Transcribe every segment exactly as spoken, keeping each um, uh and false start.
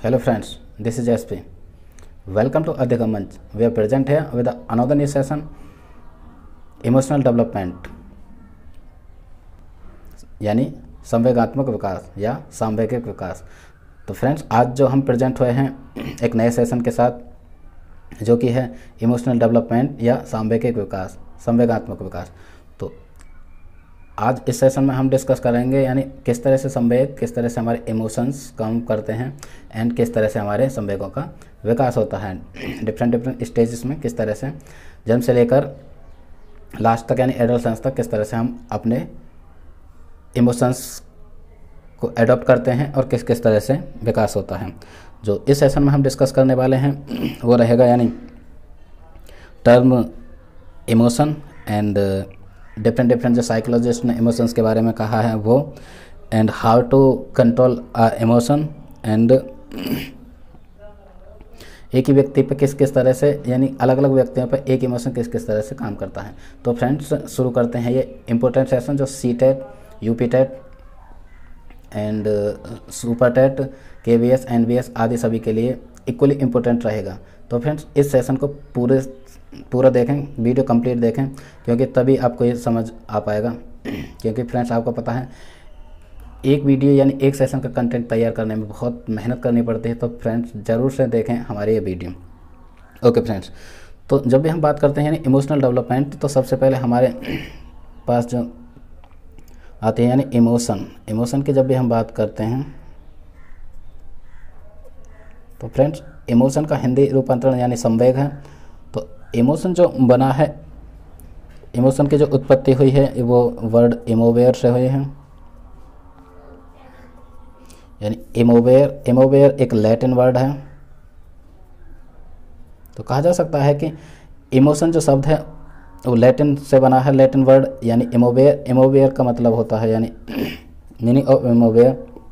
Hello friends, this is S P. Welcome to Adhika Manch. We are present here with another new session, emotional development यानी संवेगात्मक विकास या सांवेगिक विकास। तो friends, आज जो हम प्रेजेंट हुए हैं एक नए सेशन के साथ जो कि है इमोशनल डेवलपमेंट या सांवेगिक विकास, संवेगात्मक विकास। तो आज इस सेशन में हम डिस्कस करेंगे यानी किस तरह से संवेग, किस तरह से हमारे इमोशंस काम करते हैं एंड किस तरह से हमारे संवेगों का विकास होता है डिफरेंट डिफरेंट स्टेजेस में, किस तरह से जन्म से लेकर लास्ट तक यानी एडोलसेंस तक किस तरह से हम अपने इमोशंस को एडॉप्ट करते हैं और किस किस तरह से विकास होता है। जो इस सेशन में हम डिस्कस करने वाले हैं वो रहेगा यानी term emotion and different different जो साइकोलॉजिस्ट ने इमोशंस के बारे में कहा है वो, and how to control emotion and एक ही व्यक्ति पे किस किस तरह से यानी अलग अलग व्यक्तियों पे एक इमोशन किस किस तरह से काम करता है। तो फ्रेंड्स, शुरू करते हैं ये इम्पोर्टेंट सेशन जो C TET, U P TET and super TET, K V S, N V S आदि सभी के लिए इक्वली इम्पोर्टेंट रहेगा। तो फ्रेंड्स, इस सेशन को पूरे पूरा देखें, वीडियो कंप्लीट देखें, क्योंकि तभी आपको ये समझ आ पाएगा। क्योंकि फ्रेंड्स, आपको पता है एक वीडियो यानी एक सेशन का कंटेंट तैयार करने में बहुत मेहनत करनी पड़ती है। तो फ्रेंड्स, ज़रूर से देखें हमारे ये वीडियो। ओके फ्रेंड्स, तो जब भी हम बात करते हैं यानी इमोशनल डेवलपमेंट, तो सबसे पहले हमारे पास जो आते हैं यानी इमोशन। इमोशन की जब भी हम बात करते हैं तो फ्रेंड्स, इमोशन का हिंदी रूपांतरण यानी संवेग है। तो इमोशन जो बना है, इमोशन की जो उत्पत्ति हुई है वो वर्ड इमोवेयर से हुई है। यानी इमोवेयर, इमोवेयर एक लैटिन वर्ड है। तो कहा जा सकता है कि इमोशन जो शब्द है वो लैटिन से बना है, लैटिन वर्ड यानी इमोवेयर। इमोवेयर का मतलब होता है यानी meaning of emovere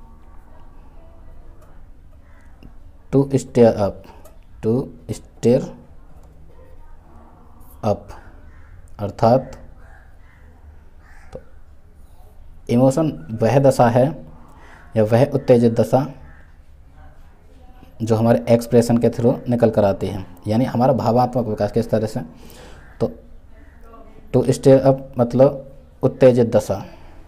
to stir up, to stir up अर्थात तो इमोशन वह दशा है या वह उत्तेजित दशा जो हमारे एक्सप्रेशन के थ्रू निकल कर आती है, यानी हमारा भावात्मक विकास किस तरह से। तो टू स्टेयर अप मतलब उत्तेजित दशा।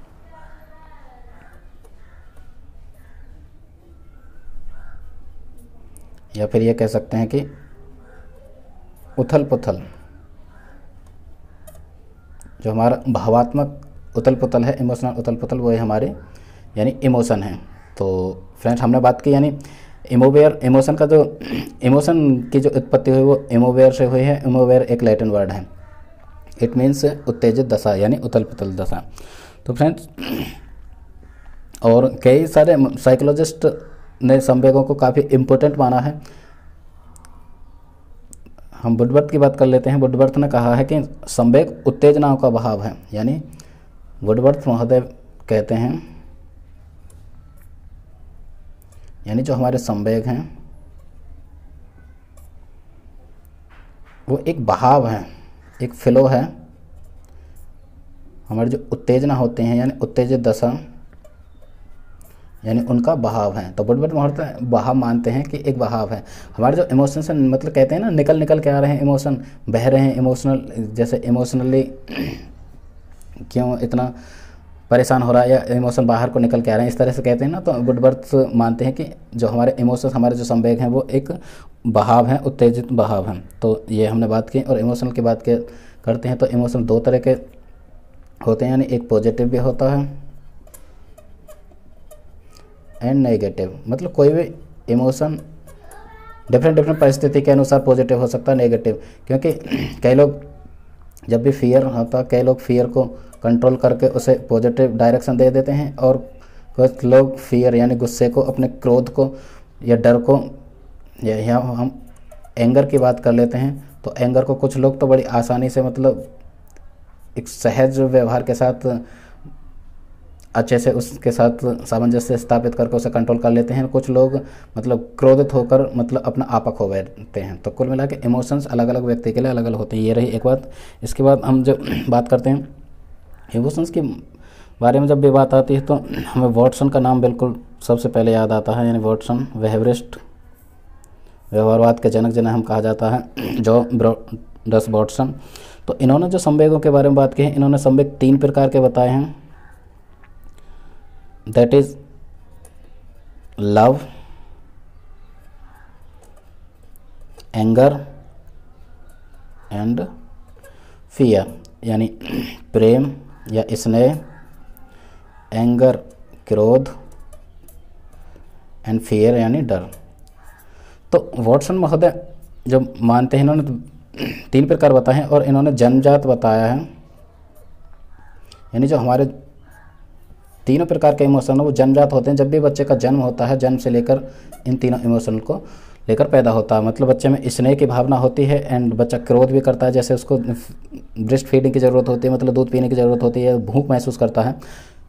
या फिर ये कह सकते हैं कि उथल पुथल, जो हमारा भावात्मक उथल पुथल है, इमोशनल उथल पुथल, वो है हमारे यानी इमोशन है। तो फ्रेंड्स, हमने बात की यानी इमोवेयर, इमोशन का जो इमोशन की जो उत्पत्ति हुई वो इमोवेयर से हुई है। इमोवेयर एक लैटिन वर्ड है, इट मीन्स उत्तेजित दशा यानी उथल पुथल दशा। तो फ्रेंड्स, और कई सारे साइकोलॉजिस्ट ने संवेगों को काफ़ी इम्पोर्टेंट माना है। हम वुडवर्थ की बात कर लेते हैं। वुडवर्थ ने कहा है कि संवेग उत्तेजनाओं का बहाव है। यानी वुडवर्थ महोदय कहते हैं यानी जो हमारे संवेग हैं वो एक बहाव है, एक फ्लो है। हमारे जो उत्तेजना होते हैं यानी उत्तेजित दशा यानी उनका बहाव है। तो वुडवर्थ महोदय बहाव मानते हैं कि एक बहाव है। हमारे जो इमोशन से मतलब कहते हैं ना निकल निकल के आ रहे हैं इमोशन, बह रहे हैं इमोशनल, जैसे इमोशनली क्यों इतना परेशान हो रहा है या इमोशन बाहर को निकल के आ रहे हैं, इस तरह से कहते हैं ना। तो वुडवर्थ मानते हैं कि जो हमारे इमोशंस, हमारे जो संवेग हैं वो एक बहाव है, उत्तेजित बहाव है। तो ये हमने बात की। और इमोशनल की बात के करते हैं तो इमोशन दो तरह के होते हैं, यानी एक पॉजिटिव भी होता है एंड नेगेटिव। मतलब कोई भी इमोशन डिफरेंट डिफरेंट परिस्थिति के अनुसार पॉजिटिव हो सकता है, नेगेटिव। क्योंकि कई लोग जब भी फियर होता, कई लोग फियर को कंट्रोल करके उसे पॉजिटिव डायरेक्शन दे देते हैं, और कुछ लोग फियर यानी गुस्से को, अपने क्रोध को या डर को, या यहाँ हम एंगर की बात कर लेते हैं। तो एंगर को कुछ लोग तो बड़ी आसानी से मतलब एक सहज व्यवहार के साथ अच्छे से उसके साथ सामंजस्य स्थापित करके उसे कंट्रोल कर लेते हैं। कुछ लोग मतलब क्रोधित होकर मतलब अपना आपा खो बैठते हैं। तो कुल मिला के इमोशंस अलग अलग व्यक्ति के लिए अलग अलग होते हैं। ये रही एक बात। इसके बाद हम जो बात करते हैं इमोशंस की बारे में जब भी बात आती है तो हमें वॉटसन का नाम बिल्कुल सबसे पहले याद आता है, यानी वॉटसन, वेहवरिस्ट व्यवहारवाद के जनक जिन्हें हम कहा जाता है, जो ब्रॉडस वॉटसन। तो इन्होंने जो संवेगों के बारे में बात की है, इन्होंने संवेग तीन प्रकार के बताए हैं, that is love, anger and fear, यानी प्रेम या स्नेह, एंगर क्रोध, एंड फियर यानी डर। तो वॉटसन महोदय जो मानते हैं, इन्होंने तीन प्रकार बताए हैं और इन्होंने जन्मजात बताया है, यानी जो हमारे तीनों प्रकार के इमोशन वो जन्मजात होते हैं। जब भी बच्चे का जन्म होता है, जन्म से लेकर इन तीनों इमोशन को लेकर पैदा होता है। मतलब बच्चे में स्नेह की भावना होती है एंड बच्चा क्रोध भी करता है, जैसे उसको ब्रेस्ट फीडिंग की ज़रूरत होती है, मतलब दूध पीने की ज़रूरत होती है, भूख महसूस करता है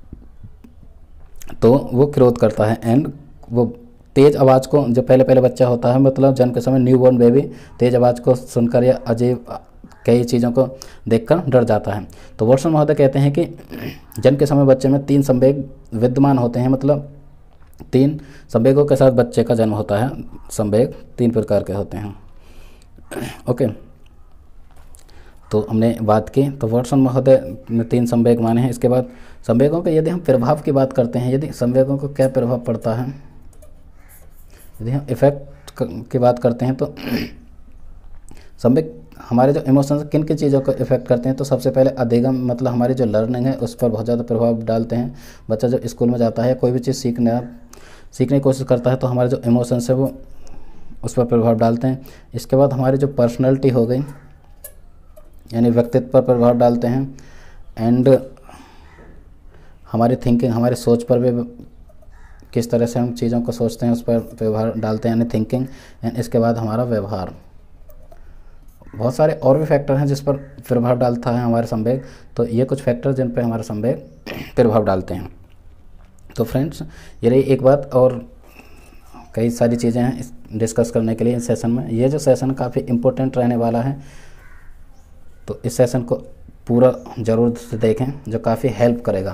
तो वो क्रोध करता है। एंड वो तेज़ आवाज़ को, जब पहले पहले बच्चा होता है, मतलब जन्म के समय न्यू बॉर्न बेबी तेज़ आवाज़ को सुनकर या अजीब कई चीज़ों को देखकर डर जाता है। तो वॉटसन महोदय कहते हैं कि जन्म के समय बच्चे में तीन संवेग विद्यमान होते हैं, मतलब तीन संवेगों के साथ बच्चे का जन्म होता है। संवेग तीन प्रकार के होते हैं। ओके, तो हमने बात की, तो वॉटसन महोदय ने तीन संवेग माने हैं। इसके बाद संवेगों के यदि हम प्रभाव की बात करते हैं, यदि संवेगों को क्या प्रभाव पड़ता है, यदि हम इफेक्ट की बात करते हैं, तो संवेग हमारे जो इमोशंस किन किन चीज़ों को इफेक्ट करते हैं, तो सबसे पहले अधिगम, मतलब हमारी जो लर्निंग है उस पर बहुत ज़्यादा प्रभाव डालते हैं। बच्चा जब स्कूल में जाता है, कोई भी चीज़ सीखने सीखने की कोशिश करता है, तो हमारे जो इमोशंस है वो उस पर प्रभाव डालते हैं। इसके बाद हमारी जो पर्सनैलिटी हो गई, यानी व्यक्तित्व पर प्रभाव डालते हैं। एंड हमारी थिंकिंग, हमारी सोच पर भी, किस तरह से हम चीज़ों को सोचते हैं उस पर प्रभाव डालते हैं, यानी थिंकिंग। एंड इसके बाद हमारा व्यवहार। बहुत सारे और भी फैक्टर हैं जिस पर प्रभाव डालता है हमारे संवेग। तो ये कुछ फैक्टर जिन पर हमारे संवेग प्रभाव डालते हैं। तो फ्रेंड्स, ये रही एक बात, और कई सारी चीज़ें हैं डिस्कस करने के लिए इस सेशन में। ये जो सेशन काफ़ी इम्पोर्टेंट रहने वाला है, तो इस सेशन को पूरा ज़रूर से देखें, जो काफ़ी हेल्प करेगा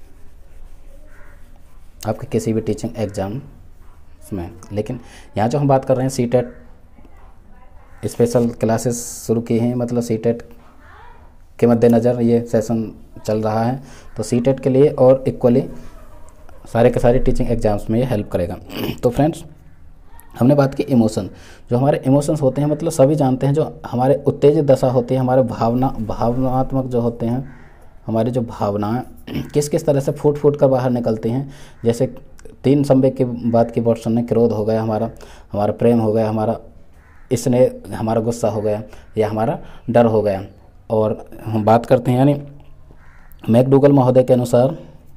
आपके किसी भी टीचिंग एग्ज़ाम में। लेकिन यहाँ जो हम बात कर रहे हैं, सी टेट स्पेशल क्लासेस शुरू की हैं, मतलब सी टेट के मद्देनज़र ये सेशन चल रहा है। तो सी टेट के लिए और इक्वली सारे के सारे टीचिंग एग्ज़ाम्स में ये हेल्प करेगा। तो फ्रेंड्स, हमने बात की इमोशन। जो हमारे इमोशंस होते हैं, मतलब सभी जानते हैं, जो हमारे उत्तेजित दशा होती है, हमारे भावना भावनात्मक जो होते हैं, हमारी जो भावनाएं किस किस तरह से फूट फूट कर बाहर निकलती हैं। जैसे तीन संवेग की बात की वॉटसन ने, क्रोध हो गया हमारा, हमारा प्रेम हो गया, हमारा स्नेह, हमारा गुस्सा हो गया, या हमारा डर हो गया। और हम बात करते हैं, यानी मैकडूगल महोदय के अनुसार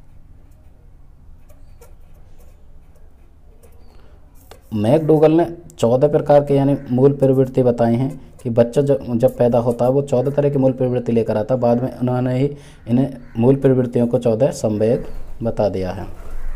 मैकडूगल ने चौदह प्रकार के यानी मूल प्रवृत्ति बताई हैं कि बच्चा जब जब पैदा होता है वो चौदह तरह की मूल प्रवृत्ति लेकर आता है। बाद में उन्होंने ही इन्हें मूल प्रवृत्तियों को चौदह संवेग बता दिया है।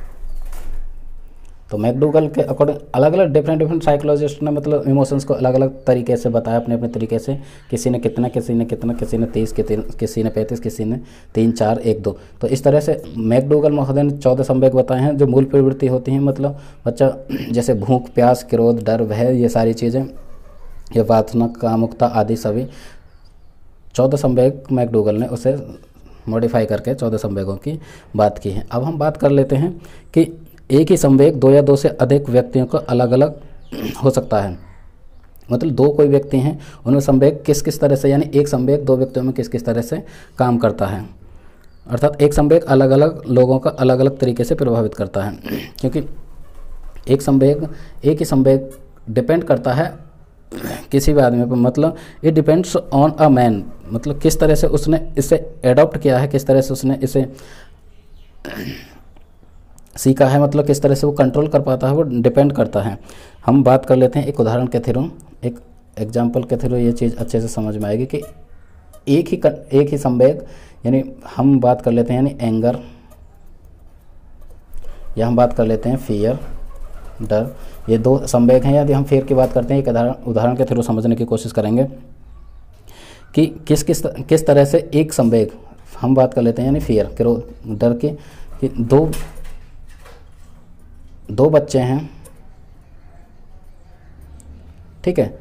तो मैकडूगल के अकॉर्डिंग अलग अलग डिफरेंट डिफरेंट साइकोलॉजिस्ट ने मतलब इमोशंस को अलग अलग तरीके से बताया, अपने अपने तरीके से। किसी ने कितना, किसी ने कितना, किसी ने तीस, किसी ने पैंतीस, किसी ने तीन, चार, एक, दो। तो इस तरह से मैकडूगल महोदय ने चौदह संवेग बताए हैं जो मूल प्रवृत्ति होती हैं। मतलब बच्चा जैसे भूख, प्यास, क्रोध, डर, भय, ये सारी चीज़ें, ये वासना, कामुकता आदि सभी चौदह संवेग मैकडूगल ने उसे मॉडिफाई करके चौदह संवेगों की बात की है। अब हम बात कर लेते हैं कि एक ही संवेग दो या दो से अधिक व्यक्तियों को अलग अलग हो सकता है। मतलब दो कोई व्यक्ति हैं, उनमें संवेग किस किस तरह से, यानी एक संवेग दो व्यक्तियों में किस किस तरह से काम करता है। अर्थात एक संवेग अलग अलग लोगों का अलग अलग तरीके से प्रभावित करता है, क्योंकि एक संवेग एक ही संवेग डिपेंड करता है किसी भी आदमी पर। मतलब it depends on a man, मतलब किस तरह से उसने इसे एडॉप्ट किया है, किस तरह से उसने इसे सीखा है, मतलब किस तरह से वो कंट्रोल कर पाता है, वो डिपेंड करता है। हम बात कर लेते हैं एक उदाहरण के थ्रू, एक एग्जाम्पल के थ्रू ये चीज़ अच्छे से समझ में आएगी कि एक ही एक ही संवेग, यानी हम बात कर लेते हैं यानी एंगर, या हम बात कर लेते हैं फियर, डर। ये दो संवेग हैं। यदि हम फियर की बात करते हैं, एक उदाहरण उदाहरण के थ्रू समझने की कोशिश करेंगे कि किस किस किस तरह से एक संवेग, हम बात कर लेते हैं यानी फियर, क्रोध, डर की, कि दो दो बच्चे हैं, ठीक है।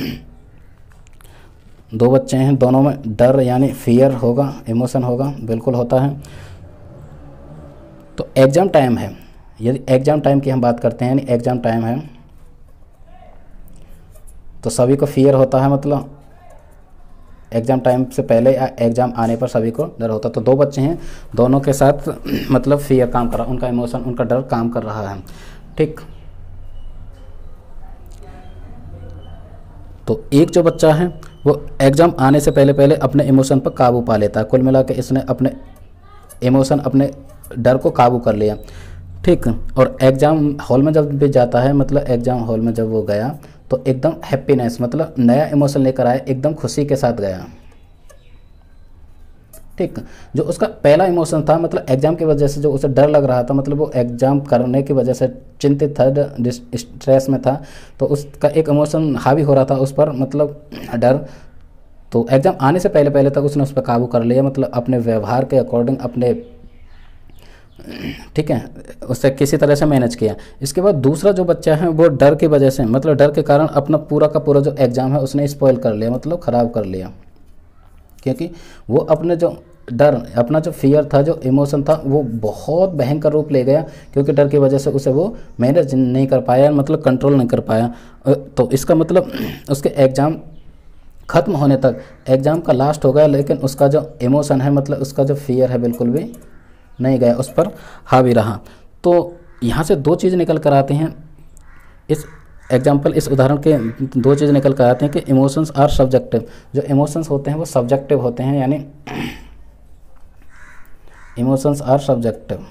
दो बच्चे हैं, दोनों में डर यानी फियर होगा, इमोशन होगा, बिल्कुल होता है। तो एग्ज़ाम टाइम है, यदि एग्ज़ाम टाइम की हम बात करते हैं, यानी एग्ज़ाम टाइम है तो सभी को फियर होता है, मतलब एग्ज़ाम टाइम से पहले या एग्ज़ाम आने पर सभी को डर होता है। तो दो बच्चे हैं, दोनों के साथ मतलब फियर काम कर रहा है, उनका इमोशन, उनका डर काम कर रहा है, ठीक। तो एक जो बच्चा है वो एग्ज़ाम आने से पहले पहले अपने इमोशन पर काबू पा लेता है। कुल मिला के इसने अपने इमोशन, अपने डर को काबू कर लिया, ठीक। और एग्ज़ाम हॉल में जब भी जाता है, मतलब एग्ज़ाम हॉल में जब वो गया तो एकदम हैप्पीनेस, मतलब नया इमोशन लेकर आया, एकदम खुशी के साथ गया, ठीक। जो उसका पहला इमोशन था, मतलब एग्ज़ाम की वजह से जो उसे डर लग रहा था, मतलब वो एग्ज़ाम करने की वजह से चिंतित था, स्ट्रेस में था, तो उसका एक इमोशन हावी हो रहा था उस पर, मतलब डर। तो एग्ज़ाम आने से पहले पहले तक उसने उस पर काबू कर लिया, मतलब अपने व्यवहार के अकॉर्डिंग, अपने, ठीक है, उससे किसी तरह से मैनेज किया। इसके बाद दूसरा जो बच्चा है वो डर की वजह से, मतलब डर के कारण अपना पूरा का पूरा जो एग्ज़ाम है उसने स्पॉइल कर लिया, मतलब ख़राब कर लिया, क्योंकि वो अपने जो डर, अपना जो फियर था, जो इमोशन था, वो बहुत भयंकर रूप ले गया, क्योंकि डर की वजह से उसे वो मैनेज नहीं कर पाया, मतलब कंट्रोल नहीं कर पाया। तो इसका मतलब उसके एग्ज़ाम ख़त्म होने तक, एग्ज़ाम का लास्ट हो गया, लेकिन उसका जो इमोशन है, मतलब उसका जो फियर है, बिल्कुल भी नहीं गया, उस पर हावी रहा। तो यहाँ से दो चीज़ निकल कर आती हैं, इस एग्जाम्पल, इस उदाहरण के दो चीज़ निकल कर आते हैं कि इमोशंस आर सब्जेक्टिव। जो इमोशंस होते हैं वो सब्जेक्टिव होते हैं, यानी emotions are subjective.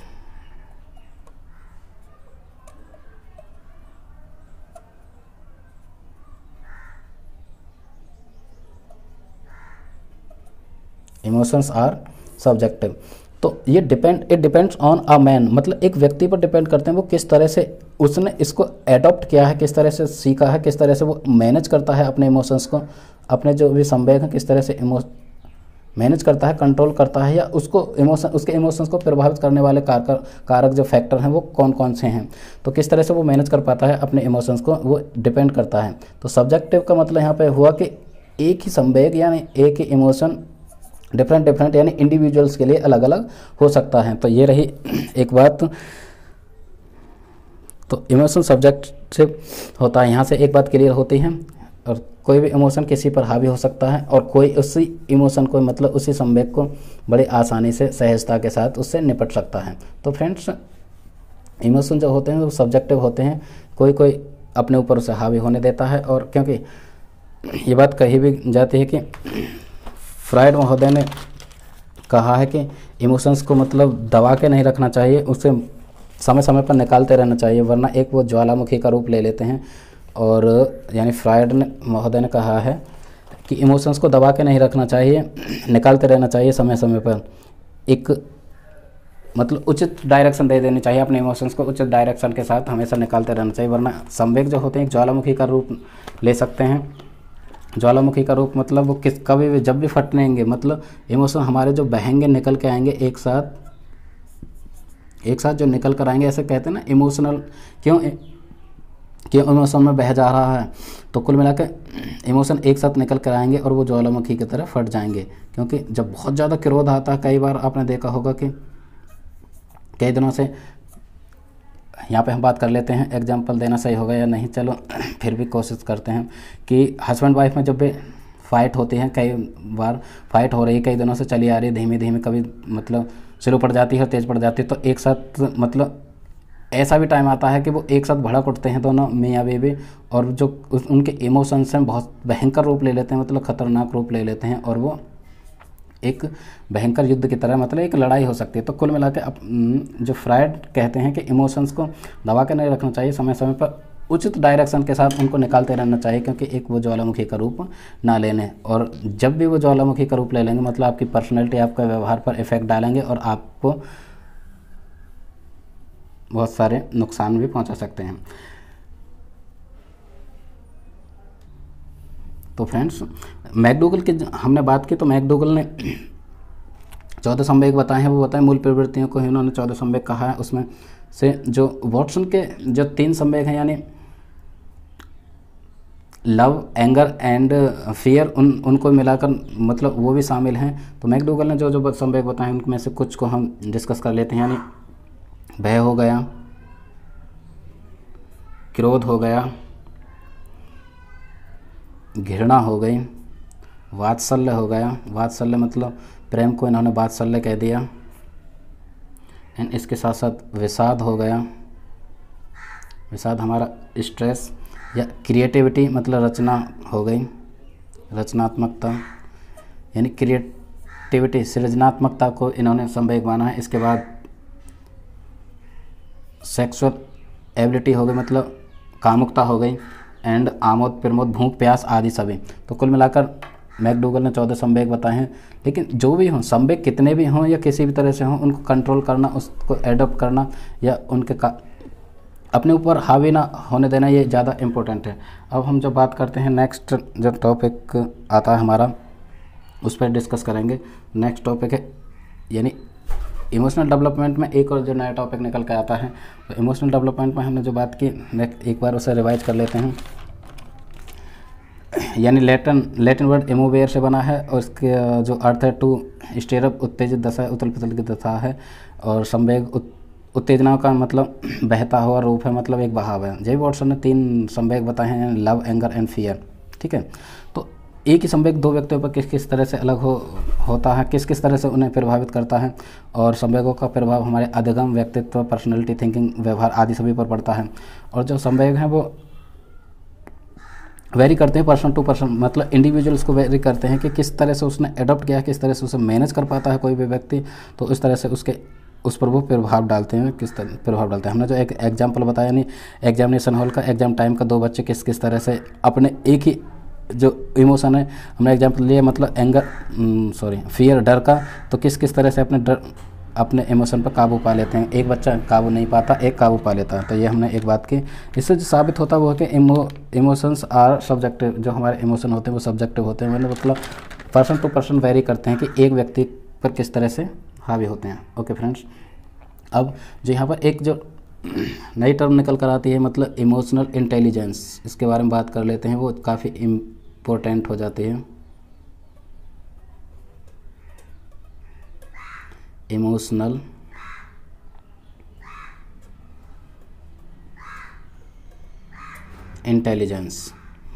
Emotions are subjective. तो ये depend it depends on a man, मतलब एक व्यक्ति पर डिपेंड करते हैं वो किस तरह से उसने इसको एडॉप्ट किया है, किस तरह से सीखा है, किस तरह से वो मैनेज करता है अपने इमोशंस को, अपने जो भी संवेग हैं किस तरह से इमो मैनेज करता है, कंट्रोल करता है, या उसको इमोशन, उसके इमोशंस को प्रभावित करने वाले कारक कारक जो फैक्टर हैं वो कौन कौन से हैं, तो किस तरह से वो मैनेज कर पाता है अपने इमोशंस को, वो डिपेंड करता है। तो सब्जेक्टिव का मतलब यहाँ पे हुआ कि एक ही संवेग यानी एक ही इमोशन डिफरेंट डिफरेंट यानी इंडिविजुअल्स के लिए अलग अलग हो सकता है। तो ये रही एक बात। तो इमोशन सब्जेक्टिव होता है, यहाँ से एक बात क्लियर होती है, और कोई भी इमोशन किसी पर हावी हो सकता है, और कोई उसी इमोशन को, मतलब उसी संवेग को बड़ी आसानी से, सहजता के साथ उससे निपट सकता है। तो फ्रेंड्स, इमोशन जो होते हैं वो सब्जेक्टिव होते हैं, कोई कोई अपने ऊपर उसे हावी होने देता है। और क्योंकि ये बात कही भी जाती है कि फ्रायड महोदय ने कहा है कि इमोशंस को मतलब दबा के नहीं रखना चाहिए, उसे समय समय पर निकालते रहना चाहिए, वरना एक वो ज्वालामुखी का रूप ले लेते हैं। और यानी फ्रायड ने महोदय ने कहा है कि इमोशंस को दबा के नहीं रखना चाहिए, निकालते रहना चाहिए समय समय पर, एक मतलब उचित डायरेक्शन दे देनी चाहिए अपने इमोशंस को, उचित डायरेक्शन के साथ हमेशा निकालते रहना चाहिए, वरना संवेग जो होते हैं एक ज्वालामुखी का रूप ले सकते हैं। ज्वालामुखी का रूप मतलब वो किस कभी भी जब भी फटनेंगे, मतलब इमोशन हमारे जो बहेंगे, निकल के आएंगे एक साथ, एक साथ जो निकल कर आएंगे, ऐसे कहते हैं ना इमोशनल, क्यों क्यों इमोशन में बह जा रहा है, तो कुल मिलाकर इमोशन एक साथ निकल कर आएंगे और वो ज्वालामुखी की तरह फट जाएंगे। क्योंकि जब बहुत ज़्यादा क्रोध आता है, कई बार आपने देखा होगा कि कई दिनों से, यहाँ पे हम बात कर लेते हैं, एग्जाम्पल देना सही होगा या नहीं, चलो फिर भी कोशिश करते हैं कि हस्बैंड वाइफ में जब भी फाइट होती है, कई बार फाइट हो रही है, कई दिनों से चली आ रही है, धीमे धीमे कभी मतलब स्लो पड़ जाती है और तेज़ पड़ जाती है, तो एक साथ मतलब ऐसा भी टाइम आता है कि वो एक साथ भड़क उठते हैं दोनों मियाँ बीवी, और जो उनके इमोशंस हैं बहुत भयंकर रूप ले लेते हैं, मतलब ख़तरनाक रूप ले लेते हैं, और वो एक भयंकर युद्ध की तरह, मतलब एक लड़ाई हो सकती है। तो कुल मिला के अब जो फ्रायड कहते हैं कि इमोशंस को दबा के नहीं रखना चाहिए, समय समय पर उचित डायरेक्शन के साथ उनको निकालते रहना चाहिए, क्योंकि एक वो ज्वालामुखी का रूप ना लेने, और जब भी वो ज्वालामुखी का रूप ले लेंगे मतलब आपकी पर्सनैलिटी, आपका व्यवहार पर इफेक्ट डालेंगे और आपको बहुत सारे नुकसान भी पहुंचा सकते हैं। तो फ्रेंड्स, मैकडूगल की हमने बात की, तो मैकडूगल ने चौदह संवेग बताए हैं, वो बताए मूल प्रवृत्तियों को ही उन्होंने चौदह संवेग कहा है। उसमें से जो वॉटसन के जो तीन संवेग हैं, यानी लव, एंगर एंड फियर, उन उनको मिलाकर मतलब वो भी शामिल हैं। तो मैकडूगल ने जो जो संवेग बताए उनमें से कुछ को हम डिस्कस कर लेते हैं। यानी भय हो गया, क्रोध हो गया, घृणा हो गई, वात्सल्य हो गया, वात्सल्य मतलब प्रेम को इन्होंने वात्सल्य कह दिया, एंड इसके साथ साथ विषाद हो गया। विषाद हमारा स्ट्रेस, या क्रिएटिविटी मतलब रचना हो गई, रचनात्मकता, यानी क्रिएटिविटी सृजनात्मकता को इन्होंने संवेग माना है। इसके बाद सेक्सुअल एबिलिटी हो गई मतलब कामुकता हो गई, एंड आमोद प्रमोद भूख प्यास आदि सभी। तो कुल मिलाकर मैकडूगल ने चौदह संवेग बताए हैं। लेकिन जो भी हों, संवेग कितने भी हों या किसी भी तरह से हों, उनको कंट्रोल करना, उसको एडॉप्ट करना या उनके का अपने ऊपर हावी ना होने देना, ये ज़्यादा इम्पोर्टेंट है। अब हम जो बात करते हैं नेक्स्ट जो टॉपिक आता है हमारा, उस पर डिस्कस करेंगे। नेक्स्ट टॉपिक है यानी इमोशनल डेवलपमेंट में एक और जो नया टॉपिक निकल के आता है। तो इमोशनल डेवलपमेंट में हमने जो बात की नेक्स्ट एक बार उसे रिवाइज कर लेते हैं। यानी लैटिन लैटिन वर्ड इमोवेयर से बना है और इसके जो अर्थ है टू स्टेयर अप, उत्तेजित दशा, उथल पुथल की दशा है। और संवेग उत्तेजना का मतलब बहता हुआ रूप है, मतलब एक बहाव है। जे वॉटसन ने तीन संवेग बताए हैं, लव, एंगर एंड फियर। ठीक है, तो एक ही संवेग दो व्यक्तियों पर किस किस तरह से अलग हो होता है, किस किस तरह से उन्हें प्रभावित करता है, और संवेगों का प्रभाव हमारे अधिगम, व्यक्तित्व, पर्सनैलिटी, थिंकिंग, व्यवहार आदि सभी पर पड़ता है। और जो संवेग हैं वो वेरी करते हैं पर्सन टू पर्सन, मतलब इंडिविजुअल्स को वेरी करते हैं कि किस तरह से उसने अडॉप्ट किया, किस तरह से उसे मैनेज कर पाता है कोई भी व्यक्ति, तो इस तरह से उसके उस पर वो प्रभाव डालते हैं, किस तरह प्रभाव डालते हैं। हमने जो एक एग्जाम्पल बताया, यानी एग्जामिनेशन हॉल का एग्जाम टाइम का, दो बच्चे किस किस तरह से अपने एक ही जो इमोशन है, हमने एग्जाम्पल लिया मतलब एंगर सॉरी फियर, डर का, तो किस किस तरह से अपने डर अपने इमोशन पर काबू पा लेते हैं। एक बच्चा काबू नहीं पाता, एक काबू पा लेता है। तो ये हमने एक बात की। इससे जो साबित होता है वो है कि इमो इमोशंस आर सब्जेक्टिव, जो हमारे इमोशन होते हैं वो सब्जेक्टिव होते हैं, मतलब पर्सन टू पर्सन वेरी करते हैं कि एक व्यक्ति पर किस तरह से हावी होते हैं। ओके फ्रेंड्स, अब जो यहाँ पर एक जो नई टर्म निकल कर आती है मतलब इमोशनल इंटेलिजेंस, इसके बारे में बात कर लेते हैं। वो काफ़ी इम्पोर्टेंट हो जाती है। इमोशनल इंटेलिजेंस,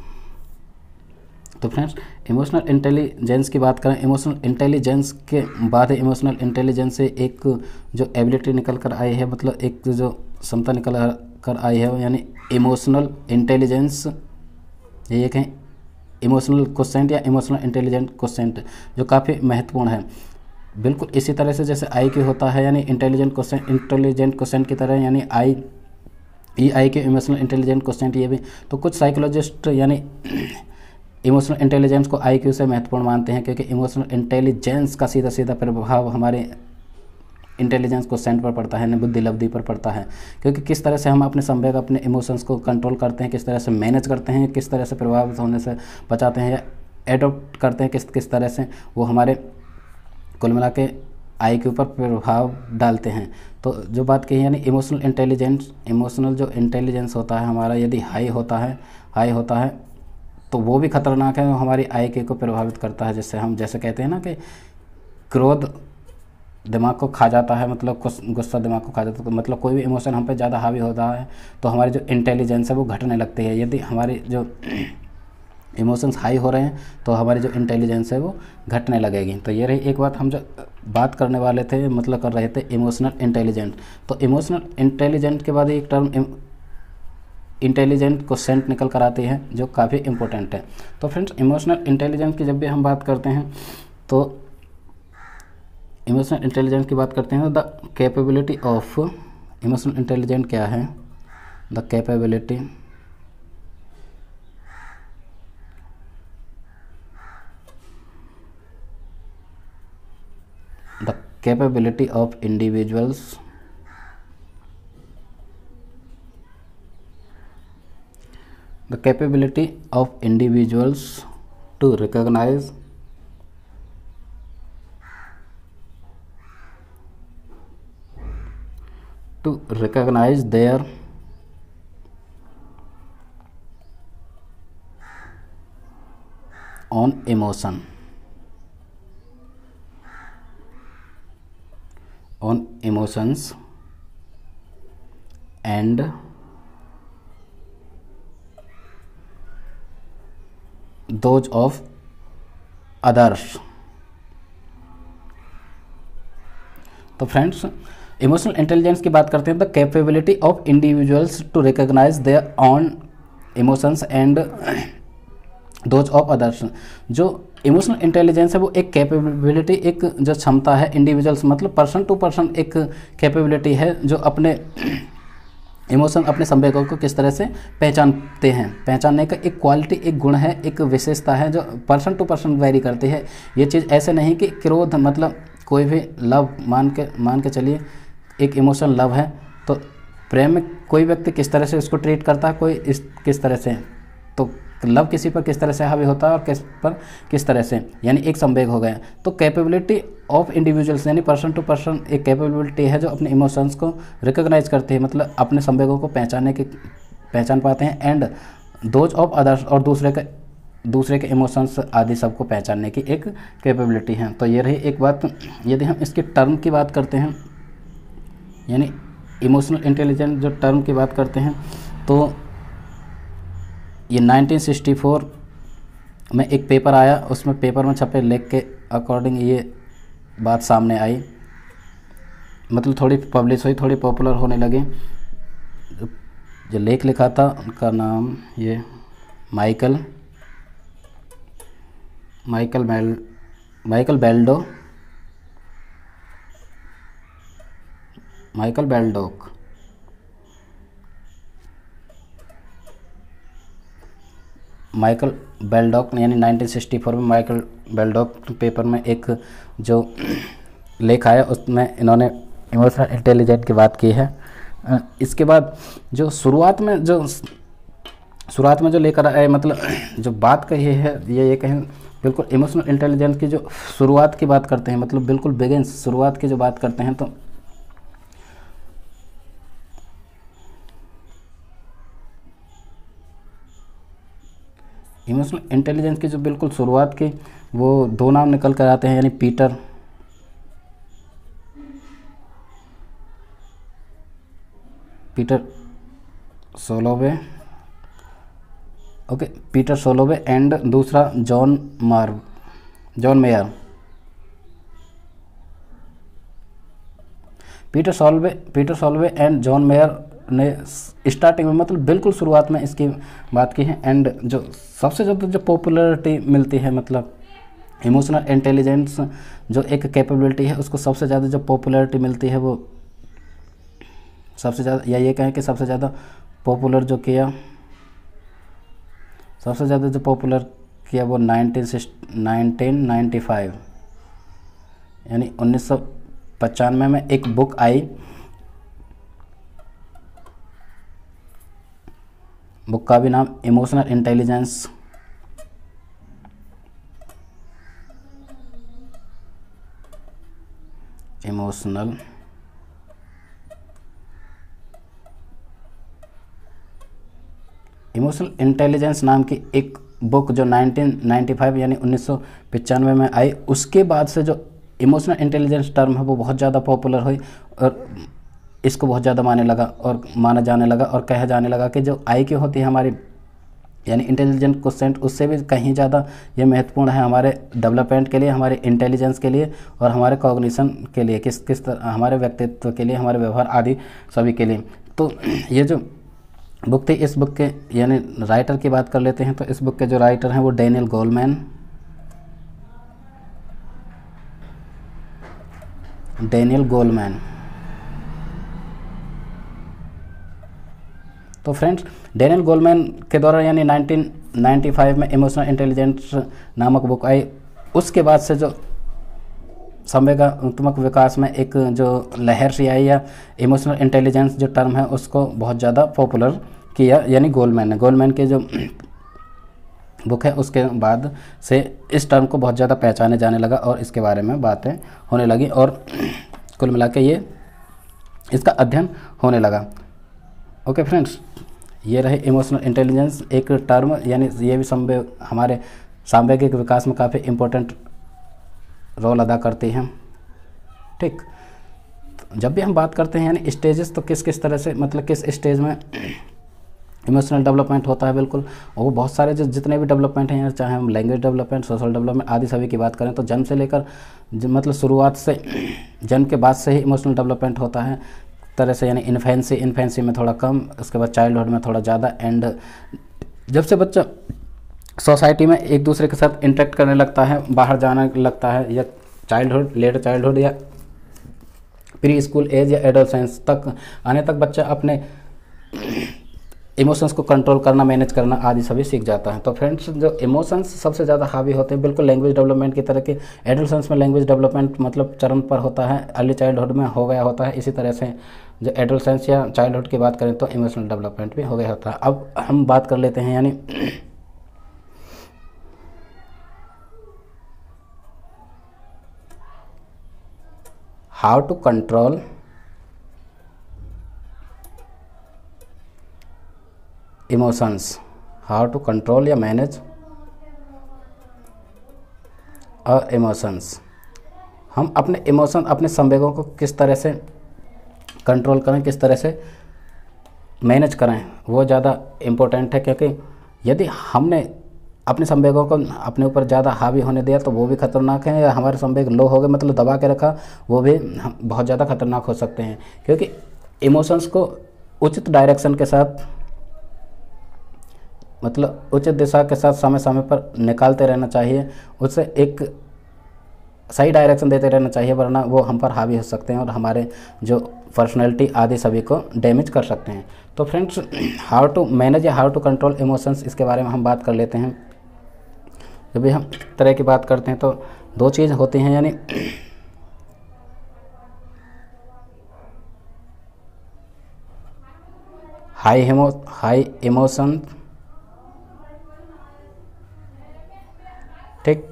तो फ्रेंड्स इमोशनल इंटेलिजेंस की बात करें, इमोशनल इंटेलिजेंस के बाद इमोशनल इंटेलिजेंस से एक जो एबिलिटी निकल कर आई है, मतलब एक जो क्षमता निकल कर आई है, यानी इमोशनल इंटेलिजेंस, ये कहें इमोशनल क्वोशेंट या इमोशनल इंटेलिजेंट क्वोशेंट, जो काफ़ी महत्वपूर्ण है। बिल्कुल इसी तरह से जैसे आई क्यू होता है, यानी इंटेलिजेंट क्वोशेंट इंटेलिजेंट क्वोशेंट की तरह, यानी I E I Q emotional intelligent quotient, ये भी। तो कुछ साइकोलॉजिस्ट यानी इमोशनल इंटेलिजेंस को आई क्यू से महत्वपूर्ण मानते हैं, क्योंकि इमोशनल इंटेलिजेंस का सीधा सीधा प्रभाव हमारे इंटेलिजेंस क्वोशेंट पर पड़ता है, बुद्धि लब्धि पर पड़ता है। क्योंकि किस तरह से हम अपने संवेग, अपने इमोशंस को कंट्रोल करते हैं, किस तरह से मैनेज करते हैं, किस तरह से प्रभावित होने से बचाते हैं या एडॉप्ट करते हैं, किस किस तरह से, वो हमारे कुल मिला के आई क्यू पर प्रभाव डालते हैं। तो जो बात कही यानी इमोशनल इंटेलिजेंस, इमोशनल जो इंटेलिजेंस होता है हमारा, यदि हाई होता है हाई होता है तो वो भी खतरनाक है, हमारी आई क्यू को प्रभावित करता है। जिससे हम जैसे कहते हैं ना कि क्रोध दिमाग को खा जाता है, मतलब गुस्सा दिमाग को खा जाता है, तो मतलब कोई भी इमोशन हम पे ज़्यादा हावी होता है तो हमारी जो इंटेलिजेंस है वो घटने लगती है। यदि हमारी जो इमोशंस हाई हो रहे हैं तो हमारी जो इंटेलिजेंस है वो घटने लगेगी। तो ये रही एक बात हम जो बात करने वाले थे, मतलब कर रहे थे इमोशनल इंटेलिजेंट। तो इमोशनल इंटेलिजेंट के बाद एक टर्म इंटेलिजेंट क्वोशेंट निकल कर आती है, जो काफ़ी इंपॉर्टेंट है। तो फ्रेंड्स इमोशनल इंटेलिजेंस की जब भी हम बात करते हैं तो इमोशनल इंटेलिजेंस की बात करते हैं, the capability of emotional intelligent क्या है, the capability the capability of individuals the capability of individuals to recognize to recognize their own emotion, own emotions and those of others. तो फ्रेंड्स, इमोशनल इंटेलिजेंस की बात करते हैं the capability of individuals to recognize their own emotions and those of others. जो emotional intelligence है वो एक capability, एक जो क्षमता है इंडिविजुअल्स मतलब पर्सन टू पर्सन एक कैपेबिलिटी है जो अपने इमोशन, अपने संवेगों को किस तरह से पहचानते हैं। पहचानने का एक क्वालिटी, एक गुण है, एक विशेषता है जो पर्सन टू पर्सन वेरी करती है। ये चीज़ ऐसे नहीं कि क्रोध मतलब कोई भी लव मान के मान के चलिए एक इमोशन लव है, तो प्रेम में कोई व्यक्ति किस तरह से उसको ट्रीट करता है, कोई इस किस तरह से, तो लव किसी पर किस तरह से हावी होता है और किस पर किस तरह से, यानी एक संवेग हो गया। तो कैपेबिलिटी ऑफ इंडिविजुअल्स यानी पर्सन टू पर्सन एक कैपेबिलिटी है जो अपने इमोशंस को रिकॉग्नाइज करती है, मतलब अपने संवेगों को पहचानने की पहचान पाते हैं। एंड दोज ऑफ अदर्स और दूसरे के दूसरे के इमोशंस आदि सबको पहचानने की एक कैपेबिलिटी है। तो ये रही एक बात। यदि हम इसके टर्म की बात करते हैं, यानी इमोशनल इंटेलिजेंस जो टर्म की बात करते हैं, तो ये नाइनटीन सिक्सटी फोर में एक पेपर आया, उसमें पेपर में छपे लेख के अकॉर्डिंग ये बात सामने आई, मतलब थोड़ी पब्लिश हुई, थोड़ी पॉपुलर होने लगी। जो लेख लिखा था उनका नाम ये Michael Michael Bell Michael Beldo Michael Beldoch Michael Beldoch यानी नाइनटीन सिक्सटी फोर में माइकल बेल्डॉक पेपर में एक जो लेख आया उसमें इन्होंने इमोशनल इंटेलिजेंस की बात की है। इसके बाद जो शुरुआत में जो शुरुआत में जो लेकर आए, मतलब जो बात कही है ये ये कहें बिल्कुल इमोशनल इंटेलिजेंस की जो शुरुआत की बात करते हैं, मतलब बिल्कुल बिगिंस शुरुआत की जो बात करते हैं, तो इमोशनल इंटेलिजेंस की जो बिल्कुल शुरुआत की वो दो नाम निकल कर आते हैं, यानी Peter Peter Salovey okay Peter Salovey and दूसरा John Marv John Mayer. Peter Salovey Peter Salovey and John Mayer ने स्टार्टिंग में मतलब बिल्कुल शुरुआत में इसकी बात की है। एंड जो सबसे ज़्यादा जो पॉपुलैरिटी मिलती है, मतलब इमोशनल इंटेलिजेंस जो एक कैपेबिलिटी है उसको सबसे ज़्यादा जो पॉपुलैरिटी मिलती है वो सबसे ज़्यादा, या ये कहें कि सबसे ज़्यादा पॉपुलर जो किया सबसे ज़्यादा जो पॉपुलर किया वो नाइनटीन नाइन्टी फाइव यानी उन्नीस सौ पचानवे में एक बुक आई, बुक का भी नाम emotional intelligence emotional emotional intelligence नाम की एक बुक जो नाइनटीन नाइन्टी फाइव यानी उन्नीस सौ पचानवे में आई। उसके बाद से जो इमोशनल इंटेलिजेंस टर्म है वो बहुत ज़्यादा पॉपुलर हुई और इसको बहुत ज़्यादा माने लगा और माना जाने लगा और कहा जाने लगा कि जो आई क्यू होती है हमारी यानी इंटेलिजेंट क्वोशिएंट, उससे भी कहीं ज़्यादा ये महत्वपूर्ण है हमारे डेवलपमेंट के लिए, हमारे इंटेलिजेंस के लिए और हमारे कॉग्निशन के लिए, किस किस तरह हमारे व्यक्तित्व के लिए, हमारे व्यवहार आदि सभी के लिए। तो ये जो बुक थी, इस बुक के यानी राइटर की बात कर लेते हैं, तो इस बुक के जो राइटर हैं वो डैनियल गोलमैन डैनियल गोलमैन तो फ्रेंड्स डैनियल गोलमैन के द्वारा यानी नाइनटीन नाइन्टी फाइव में इमोशनल इंटेलिजेंस नामक बुक आई। उसके बाद से जो संवेगात्मक विकास में एक जो लहर सी आई या इमोशनल इंटेलिजेंस जो टर्म है उसको बहुत ज़्यादा पॉपुलर किया, यानी गोलमैन ने गोलमैन के जो बुक है उसके बाद से इस टर्म को बहुत ज़्यादा पहचाने जाने लगा और इसके बारे में बातें होने लगी और कुल मिला के ये इसका अध्ययन होने लगा। ओके फ्रेंड्स, ये रहे इमोशनल इंटेलिजेंस एक टर्म, यानी ये भी संवेग हमारे सांवेगिक विकास में काफ़ी इम्पोर्टेंट रोल अदा करती हैं। ठीक, जब भी हम बात करते हैं यानी स्टेजेस, तो किस किस तरह से मतलब किस स्टेज में इमोशनल डेवलपमेंट होता है, बिल्कुल वो बहुत सारे जो जितने भी डेवलपमेंट हैं, चाहे हम लैंग्वेज डेवलपमेंट, सोशल डेवलपमेंट आदि सभी की बात करें, तो जन्म से लेकर मतलब शुरुआत से जन्म के बाद से ही इमोशनल डेवलपमेंट होता है तरह से, यानी इन्फेंसी इन्फेंसी में थोड़ा कम, उसके बाद चाइल्डहुड में थोड़ा ज़्यादा, एंड जब से बच्चा सोसाइटी में एक दूसरे के साथ इंटरेक्ट करने लगता है, बाहर जाने लगता है, या चाइल्डहुड, लेट चाइल्डहुड या प्री स्कूल एज या एडोलसेंस तक आने तक बच्चा अपने इमोशंस को कंट्रोल करना, मैनेज करना आदि सभी सीख जाता है। तो फ्रेंड्स, जो इमोशंस सबसे ज़्यादा हावी होते हैं बिल्कुल लैंग्वेज डेवलपमेंट की तरह के, एडोलसेंस में लैंग्वेज डेवलपमेंट मतलब चरम पर होता है, अर्ली चाइल्डहुड में हो गया होता है, इसी तरह से जो एडोलसेंस या चाइल्डहुड की बात करें तो इमोशनल डेवलपमेंट भी हो गया होता है। अब हम बात कर लेते हैं यानी how to control emotions, how to control या मैनेज और इमोशंस। हम अपने इमोशन, अपने संवेगों को किस तरह से कंट्रोल करें, किस तरह से मैनेज करें, वो ज़्यादा इम्पोर्टेंट है, क्योंकि यदि हमने अपने संवेगों को अपने ऊपर ज़्यादा हावी होने दिया तो वो भी खतरनाक है, या हमारे संवेग लो हो गए मतलब दबा के रखा, वो भी बहुत ज़्यादा खतरनाक हो सकते हैं। क्योंकि इमोशंस को उचित डायरेक्शन के साथ मतलब उचित दिशा के साथ समय समय पर निकालते रहना चाहिए, उससे एक सही डायरेक्शन देते रहना चाहिए, वरना वो हम पर हावी हो सकते हैं और हमारे जो पर्सनैलिटी आदि सभी को डैमेज कर सकते हैं। तो फ्रेंड्स, हाउ टू मैनेज या हाउ टू कंट्रोल इमोशंस, इसके बारे में हम बात कर लेते हैं। जब भी हम तरह की बात करते हैं तो दो चीज़ होती हैं, यानी हाई इमो हाई इमोशन, ठीक,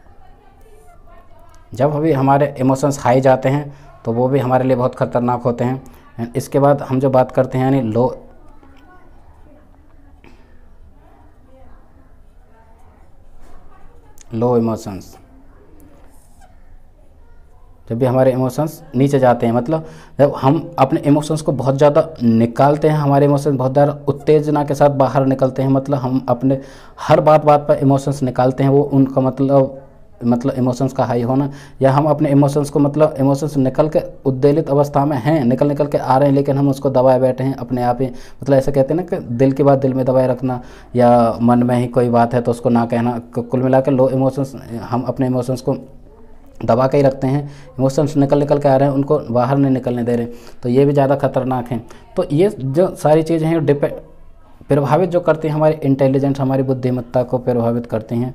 जब अभी हमारे इमोशंस हाई जाते हैं तो वो भी हमारे लिए बहुत ख़तरनाक होते हैं। इसके बाद हम जो बात करते हैं यानी लो लो इमोशंस, जब भी हमारे इमोशंस नीचे जाते हैं, मतलब जब हम अपने इमोशंस को बहुत ज़्यादा निकालते हैं, हमारे इमोशंस बहुत ज़्यादा उत्तेजना के साथ बाहर निकलते हैं, मतलब हम अपने हर बात बात पर इमोशंस निकालते हैं, वो उनका मतलब मतलब इमोशंस का हाई होना, या हम अपने इमोशंस को मतलब इमोशंस निकल के उद्वेलित अवस्था में हैं, निकल निकल के आ रहे हैं, लेकिन हम उसको दबाए बैठे हैं अपने आप ही, मतलब ऐसे कहते हैं ना कि दिल की बात दिल में दबाए रखना, या मन में ही कोई बात है तो उसको ना कहना। कुल मिला के लो इमोशंस, हम अपने इमोशंस को दबा के ही रखते हैं, इमोशंस निकल निकल के आ रहे हैं, उनको बाहर नहीं निकलने दे रहे, तो ये भी ज़्यादा खतरनाक हैं। तो ये जो सारी चीज़ें हैं डिपेंड प्रभावित जो करती हैं हमारी इंटेलिजेंस, हमारी बुद्धिमत्ता को प्रभावित करती हैं।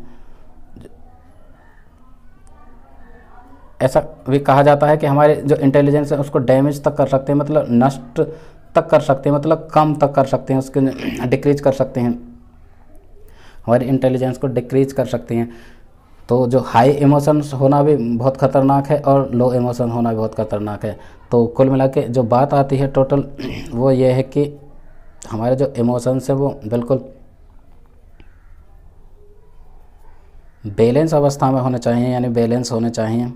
ऐसा भी कहा जाता है कि हमारे जो इंटेलिजेंस है उसको डैमेज तक कर सकते हैं, मतलब नष्ट तक कर सकते हैं, मतलब कम तक कर सकते हैं, उसके डिक्रीज कर सकते हैं, हमारी इंटेलिजेंस को डिक्रीज कर सकते हैं। तो जो हाई इमोशंस होना भी बहुत ख़तरनाक है और लो इमोशन होना भी बहुत ख़तरनाक है। तो कुल मिला के जो बात आती है टोटल, वो ये है कि हमारे जो इमोशंस है वो बिल्कुल बैलेंस अवस्था में होने चाहिए, यानी बैलेंस होने चाहिए।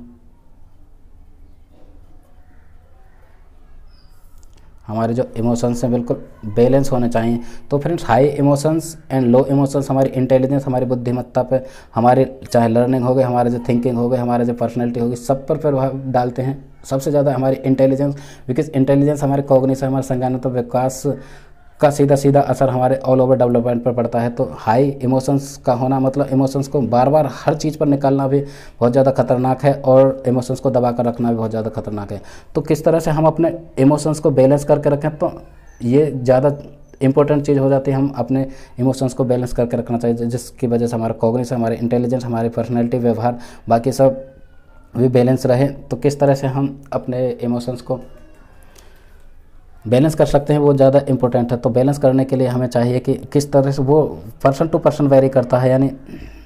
हमारे जो इमोशंस हैं बिल्कुल बैलेंस होने चाहिए। तो friends, high emotions and low emotions हमारी इंटेलिजेंस, हमारी बुद्धिमत्ता पे, हमारे चाहे लर्निंग हो गए, हमारे जो थिंकिंग हो गए, हमारे जो पर्सनैलिटी होगी, सब पर प्रभाव डालते हैं। सबसे ज़्यादा हमारी इंटेलिजेंस, बिकॉज इंटेलिजेंस हमारे कॉग्निशन, हमारे संज्ञानात्मक विकास का सीधा सीधा असर हमारे ऑल ओवर डेवलपमेंट पर पड़ता है। तो हाई इमोशंस का होना मतलब इमोशंस को बार बार हर चीज़ पर निकालना भी बहुत ज़्यादा खतरनाक है, और इमोशंस को दबा कर रखना भी बहुत ज़्यादा खतरनाक है। तो किस तरह से हम अपने इमोशंस को बैलेंस करके रखें, तो ये ज़्यादा इंपॉर्टेंट चीज़ हो जाती है। हम अपने इमोशंस को बैलेंस करके रखना चाहिए, जिसकी वजह से हमारा कॉग्निशन, हमारे इंटेलिजेंस, हमारी पर्सनैलिटी, व्यवहार, बाकी सब भी बैलेंस रहे। तो किस तरह से हम अपने इमोशंस को बैलेंस कर सकते हैं, वो ज़्यादा इंपॉर्टेंट है। तो बैलेंस करने के लिए हमें चाहिए कि किस तरह से, वो पर्सन टू पर्सन वेरी करता है, यानी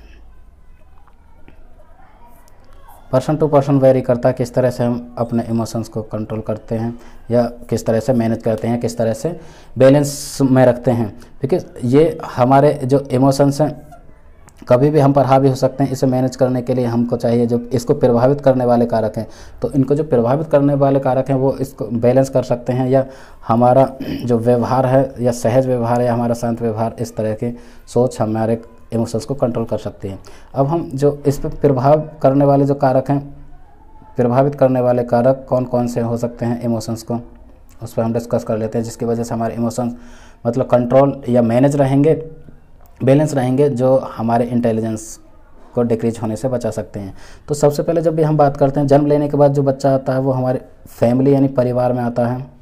पर्सन टू पर्सन वेरी करता है किस तरह से हम अपने इमोशंस को कंट्रोल करते हैं, या किस तरह से मैनेज करते हैं, किस तरह से बैलेंस में रखते हैं। बिकॉज ये हमारे जो इमोशंस हैं कभी भी हम पर हावी हो सकते हैं। इसे मैनेज करने के लिए हमको चाहिए जो इसको प्रभावित करने वाले कारक हैं, तो इनको जो प्रभावित करने वाले कारक हैं वो इसको बैलेंस कर सकते हैं, या हमारा जो व्यवहार है या सहज व्यवहार या हमारा शांत व्यवहार, इस तरह की सोच हमारे इमोशंस को कंट्रोल कर सकती है। अब हम जो इस पर प्रभाव करने वाले जो कारक हैं, प्रभावित करने वाले कारक कौन कौन से हो सकते हैं इमोशंस को, उस पर हम डिस्कस कर लेते हैं, जिसकी वजह से हमारे इमोशंस मतलब कंट्रोल या मैनेज रहेंगे, बैलेंस रहेंगे, जो हमारे इंटेलिजेंस को डिक्रीज होने से बचा सकते हैं। तो सबसे पहले जब भी हम बात करते हैं, जन्म लेने के बाद जो बच्चा आता है वो हमारे फैमिली यानी परिवार में आता है।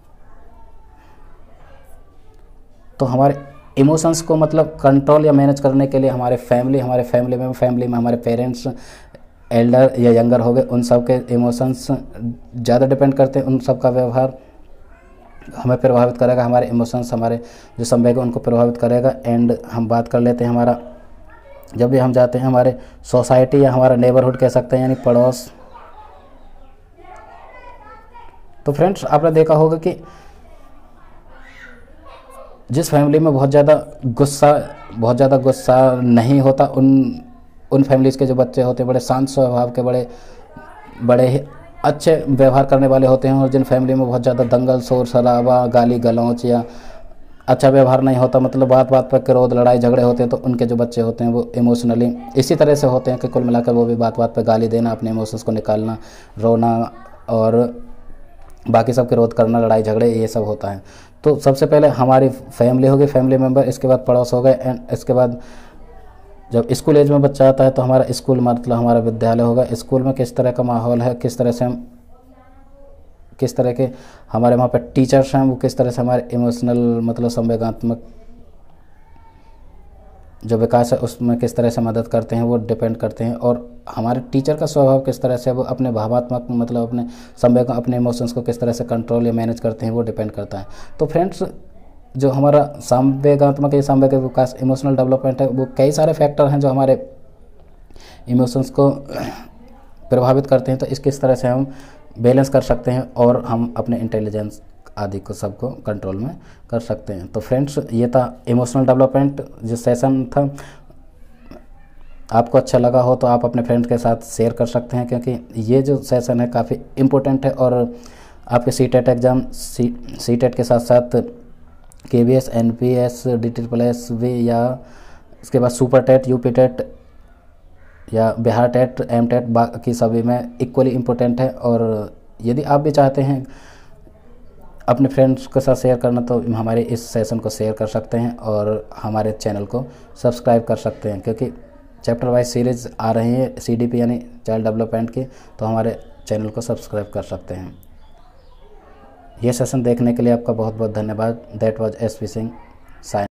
तो हमारे इमोशंस को मतलब कंट्रोल या मैनेज करने के लिए हमारे फैमिली हमारे फैमिली में फैमिली में हमारे पेरेंट्स, एल्डर या यंगर हो गए, उन सब के इमोशंस ज़्यादा डिपेंड करते हैं। उन सब का व्यवहार हमें प्रभावित करेगा, हमारे इमोशंस, हमारे जो संवेग उनको प्रभावित करेगा। एंड हम बात कर लेते हैं हमारा, जब भी हम जाते हैं हमारे सोसाइटी या हमारा नेबरहुड कह सकते हैं, यानी पड़ोस। तो फ्रेंड्स, आपने देखा होगा कि जिस फैमिली में बहुत ज़्यादा गुस्सा बहुत ज़्यादा गुस्सा नहीं होता, उन उन फैमिलीज़ के जो बच्चे होते हैं बड़े शांत स्वभाव के, बड़े बड़े ही अच्छे व्यवहार करने वाले होते हैं। और जिन फैमिली में बहुत ज़्यादा दंगल, शोर शराबा, गाली गलौच या अच्छा व्यवहार नहीं होता, मतलब बात बात पर क्रोध, लड़ाई झगड़े होते हैं, तो उनके जो बच्चे होते हैं वो इमोशनली इसी तरह से होते हैं कि कुल मिलाकर वो भी बात बात पर गाली देना, अपने इमोशंस को निकालना, रोना और बाकी सब विरोध करना, लड़ाई झगड़े, ये सब होता है। तो सबसे पहले हमारी फैमिली हो गई, फैमिली मेम्बर, इसके बाद पड़ोस हो गए, एंड इसके बाद जब स्कूल एज में बच्चा आता है तो हमारा स्कूल मतलब हमारा विद्यालय होगा। स्कूल में किस तरह का माहौल है, किस तरह से हम किस तरह के हमारे वहाँ पर टीचर्स हैं, वो किस तरह से हमारे इमोशनल मतलब संवेगात्मक जो विकास है उसमें किस तरह से मदद करते हैं, वो डिपेंड करते हैं। और हमारे टीचर का स्वभाव किस तरह से वो अपने भावात्मक मतलब अपने संवेग अपने इमोशंस को किस तरह से कंट्रोल या मैनेज करते हैं, वो डिपेंड करता है। तो फ्रेंड्स, जो हमारा संवेगात्मक या संवेग विकास इमोशनल डेवलपमेंट है, वो कई सारे फैक्टर हैं जो हमारे इमोशंस को प्रभावित करते हैं। तो इस किस तरह से हम बैलेंस कर सकते हैं और हम अपने इंटेलिजेंस आदि को सबको कंट्रोल में कर सकते हैं। तो फ्रेंड्स, ये था इमोशनल डेवलपमेंट जो सेशन था। आपको अच्छा लगा हो तो आप अपने फ्रेंड्स के साथ शेयर कर सकते हैं, क्योंकि ये जो सेशन है काफ़ी इम्पोर्टेंट है और आपके C TET exam C C TET के साथ साथ K V S, N P S, D triple S भी, या इसके बाद super TET, U P TET या बिहार टेट, एम टेट, बाकी सभी में इक्वली इम्पोर्टेंट है। और यदि आप भी चाहते हैं अपने फ्रेंड्स के साथ शेयर करना, तो हमारे इस सेशन को शेयर कर सकते हैं और हमारे चैनल को सब्सक्राइब कर सकते हैं, क्योंकि चैप्टर वाइज सीरीज़ आ रही है सी डी पी यानी चाइल्ड डेवलपमेंट की, तो हमारे चैनल को सब्सक्राइब कर सकते हैं। ये सेशन देखने के लिए आपका बहुत बहुत धन्यवाद। That was S P Singh sign.